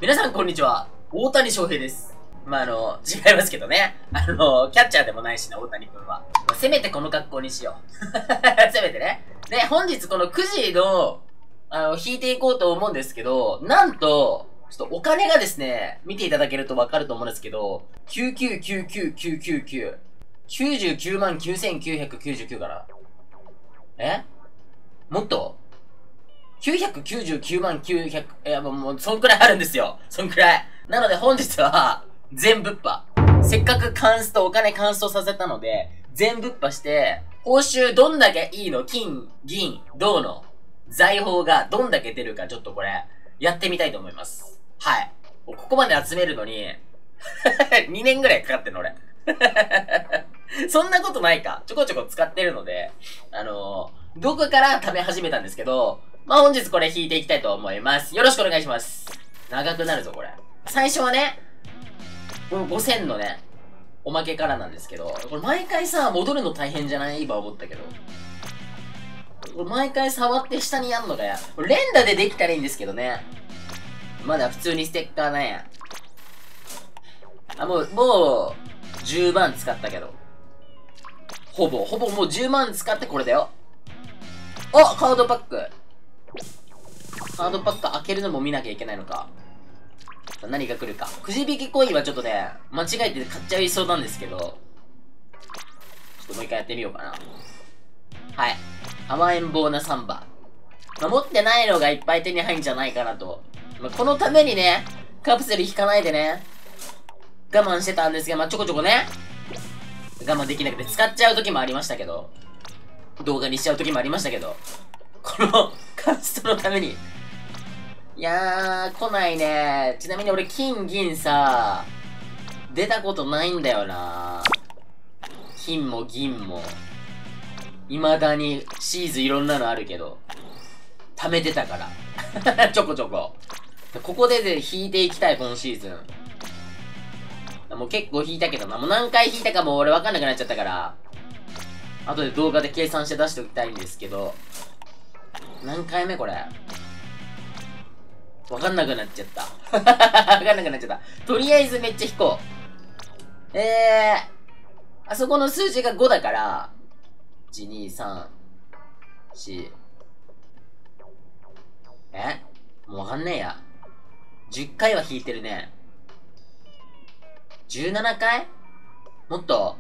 皆さんこんにちは。大谷翔平です。違いますけどね。キャッチャーでもないしな、大谷くんは。せめてこの格好にしよう。せめてね。で、本日この9時の、引いていこうと思うんですけど、なんと、ちょっとお金がですね、見ていただけるとわかると思うんですけど、9999999。99万9999かな。もっと999万900、もう、そんくらいあるんですよ。そんくらい。なので本日は、全ぶっぱ。せっかくカンスト、お金カンストさせたので、全ぶっぱして、報酬どんだけいいの、金、銀、銅の財宝がどんだけ出るか、ちょっとこれ、やってみたいと思います。はい。ここまで集めるのに、2年ぐらいかかってんの、俺。そんなことないか。ちょこちょこ使ってるので、どこから食べ始めたんですけど、本日これ引いていきたいと思います。よろしくお願いします。長くなるぞ、これ。最初はね、この5000のね、おまけからなんですけど、これ毎回さ、戻るの大変じゃない？今思ったけど。これ毎回触って下にやんのかや。これ連打でできたらいいんですけどね。まだ普通にステッカーなんや。もう10万使ったけど。ほぼもう10万使ってこれだよ。カードパック。カードパック開けるのも見なきゃいけないのか。何が来るか。くじ引きコインはちょっとね、間違えて買っちゃいそうなんですけど。ちょっともう一回やってみようかな。はい。甘えん坊なサンバ。持ってないのがいっぱい手に入るんじゃないかなと。このためにね、カプセル引かないでね、我慢してたんですが、ちょこちょこね、我慢できなくて使っちゃう時もありましたけど、動画にしちゃう時もありましたけど、このカストのために。いやー、来ないね。ちなみに俺金銀さ、出たことないんだよな。金も銀も。未だにシーズいろんなのあるけど、貯めてたから。ちょこちょこ。ここで引いていきたい、今シーズン。もう結構引いたけどな。もう何回引いたかも俺わかんなくなっちゃったから、後で動画で計算して出しておきたいんですけど、何回目これ。わかんなくなっちゃった。わかんなくなっちゃった。とりあえずめっちゃ引こう。あそこの数字が5だから、1、2、3、4。もうわかんねえや。10回は引いてるね。17回？もっと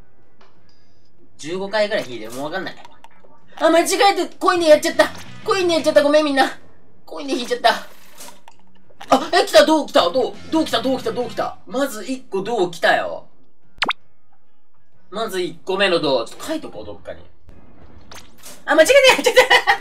?15 回ぐらい引いてる。もうわかんない。間違えてコインでやっちゃった。コインでやっちゃった。ごめんみんな。コインで引いちゃった。来た、銅来た、銅来た。まず1個銅来たよ。まず1個目の銅。ちょっと書いとこう、どっかに。間違えてやっちゃ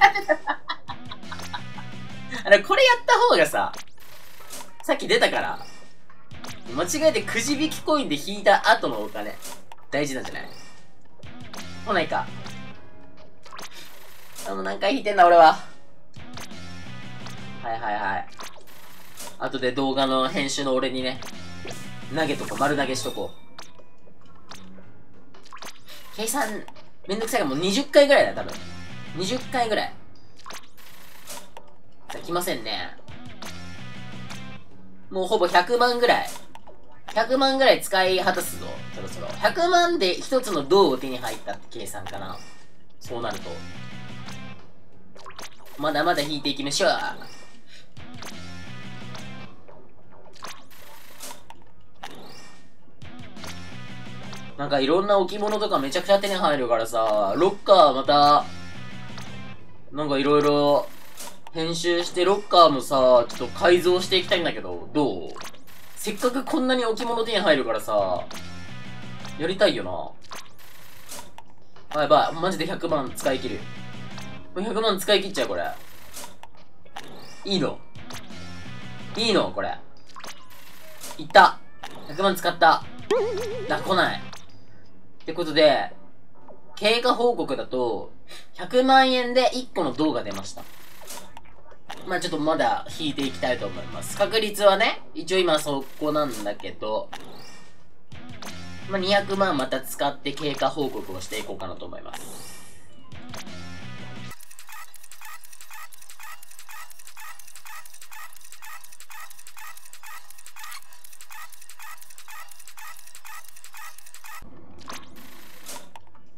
ったこれやった方がさ、さっき出たから、間違えてくじ引きコインで引いた後のお金、大事なんじゃない？来ないか。もう何回引いてんだ、俺は。はい。後で動画の編集の俺にね、投げとこう、丸投げしとこう。計算、めんどくさいからもう20回ぐらいだ、多分。20回ぐらい。さあ、来ませんね。もうほぼ100万ぐらい。100万ぐらい使い果たすぞ、そろそろ。100万で一つの銅を手に入ったって計算かな。そうなると。まだまだ引いていきましょう。なんかいろんな置物とかめちゃくちゃ手に入るからさ、ロッカーまた、なんかいろいろ編集してロッカーもさ、ちょっと改造していきたいんだけど、どう？せっかくこんなに置物手に入るからさ、やりたいよな。やばい、マジで100万使い切る。100万使い切っちゃう、これ。いいのこれ。いった。100万使った。来ない。ってことで、経過報告だと、100万円で1個の銅が出ました。ちょっとまだ引いていきたいと思います。確率はね、一応今そこなんだけど、200万また使って経過報告をしていこうかなと思います。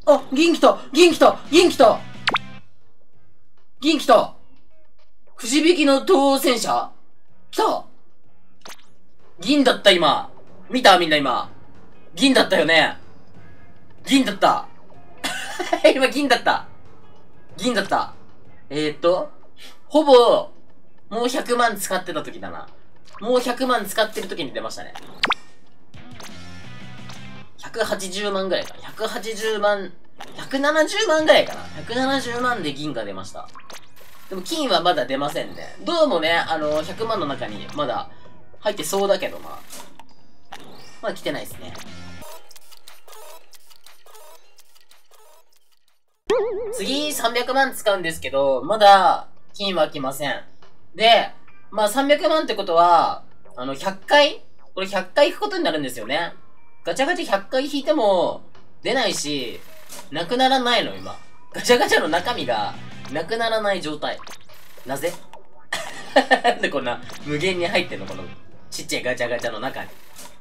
あ、銀来た銀来た銀来た銀来たくじ引きの当選者来た銀だった今。見たみんな今。銀だったよね。銀だった。今銀だった。銀だった。ほぼ、もう100万使ってた時だな。もう100万使ってる時に出ましたね。180万ぐらいか。180万、170万ぐらいかな。170万で銀が出ました。でも金はまだ出ませんね。どうもね、100万の中にまだ入ってそうだけどな。まだ来てないですね。次、300万使うんですけど、まだ、金は来ません。で、まあ300万ってことは、100回これ100回行くことになるんですよね。ガチャガチャ100回引いても、出ないし、なくならないの、今。ガチャガチャの中身が、なくならない状態。なぜなんでこんな、無限に入ってんのこの、ちっちゃいガチャガチャの中に。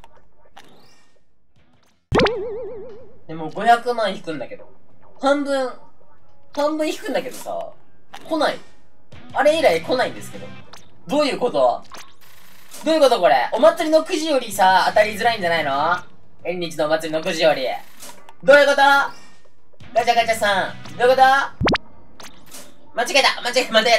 でも500万引くんだけど。半分引くんだけどさ、来ない。あれ以来来ないんですけど。どういうことどういうことこれお祭りのくじよりさ、当たりづらいんじゃないの縁日のお祭りのくじより。どういうことガチャガチャさん。どういうこと間違えたまたや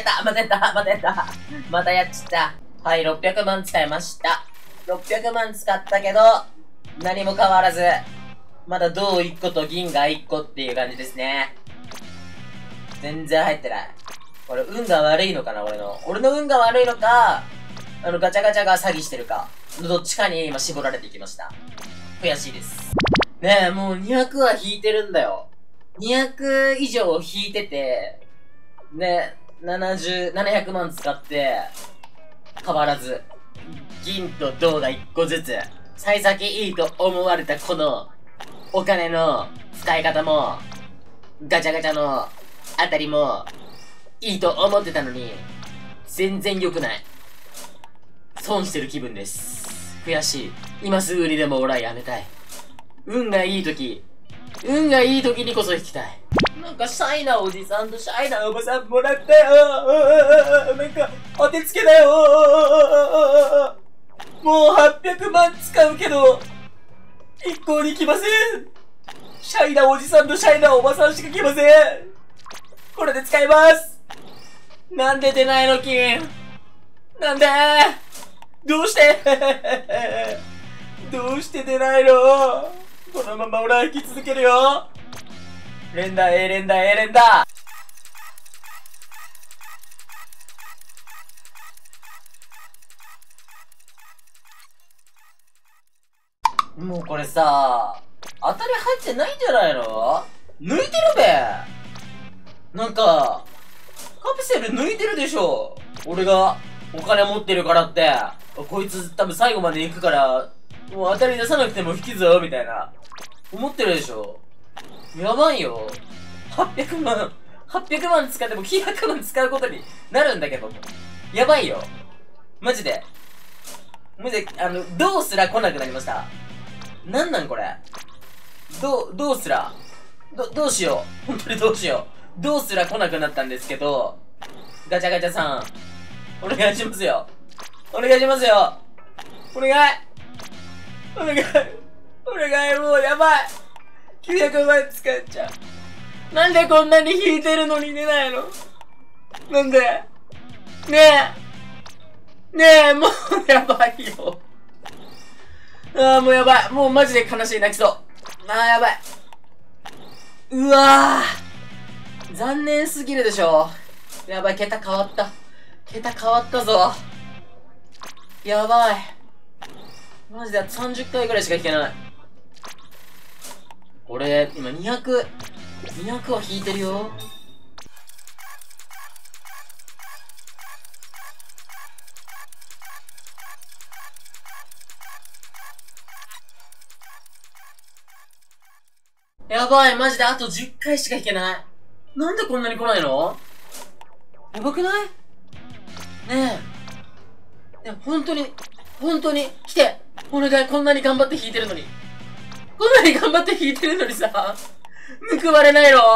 っちった。はい、600万使いました。600万使ったけど、何も変わらず、まだ銅1個と銀が1個っていう感じですね。全然入ってない。これ、運が悪いのかな俺の運が悪いのか、ガチャガチャが詐欺してるか、どっちかに今絞られていきました。悔しいです。ねえ、もう200は引いてるんだよ。200以上引いてて、ね、700万使って、変わらず、銀と銅が1個ずつ、幸先いいと思われたこの、お金の使い方も、ガチャガチャのあたりも、いいと思ってたのに、全然良くない。損してる気分です。悔しい。今すぐにでも俺はやめたい。運がいい時にこそ引きたい。なんかシャイなおじさんとシャイなおばさんもらったよ。なんか、お手つけだよ。もう800万使うけど、一向に来ません。シャイなおじさんとシャイなおばさんしか来ません。これで使います。なんで出ないの金。なんでどうしてどうして出ないのこのまま俺は生き続けるよ。連打 A 連打 A 連打。もうこれさ、当たり入ってないんじゃないの？抜いてるべ。なんか、カプセル抜いてるでしょ。俺がお金持ってるからって、こいつ多分最後まで行くから、もう当たり出さなくても引きぞ、みたいな。思ってるでしょ。やばいよ。800万使っても900万使うことになるんだけど。やばいよ。マジで。どうすら来なくなりました。なんなんこれ。どうすら。どうしよう。本当にどうしよう。どうすら来なくなったんですけど、ガチャガチャさん、お願いしますよ。お願いしますよ。お願い。もうやばい。900万使っちゃう。なんでこんなに引いてるのに出ないの？なんで？ねえ、もうやばいよ。もうやばい。もうマジで悲しい、泣きそう。やばい。うわぁ。残念すぎるでしょ。やばい、桁変わった。ぞ。やばい。マジで30回ぐらいしか引けない。俺、今200は引いてるよ。やばい、マジであと10回しか引けない。なんでこんなに来ないの？やばくない？ねえ。いや、本当に、来て。お願い、こんなに頑張って引いてるのにさ、 報われないの？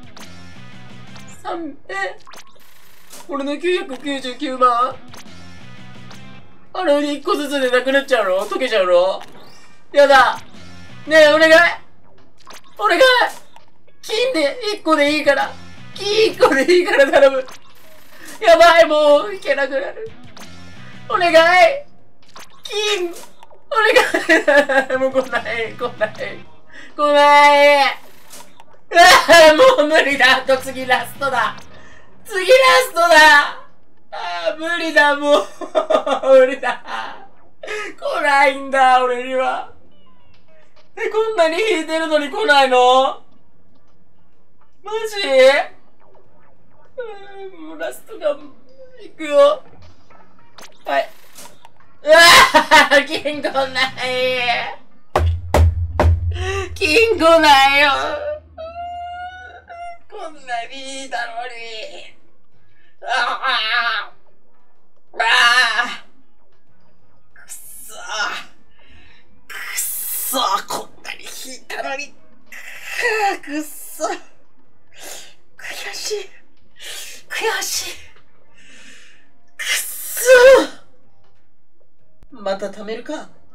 俺の999万あれ1個ずつでなくなっちゃうの？溶けちゃうの？やだ。ねえ、お願いお願い金で1個でいいから。金1個でいいから頼む。やばい、もういけなくなる。お願い金お願いもう来ない。もう無理だ。次ラストだ。無理だ、もう。無理だ。来ないんだ、俺には。こんなに引いてるのに来ないの？マジ？もうラストが、いくよ。はい。金来ない。金来ないよ。こんなにいいだろうに。くっそこんなに引いたのに。くっそ悔しい。くっそまた貯めるか。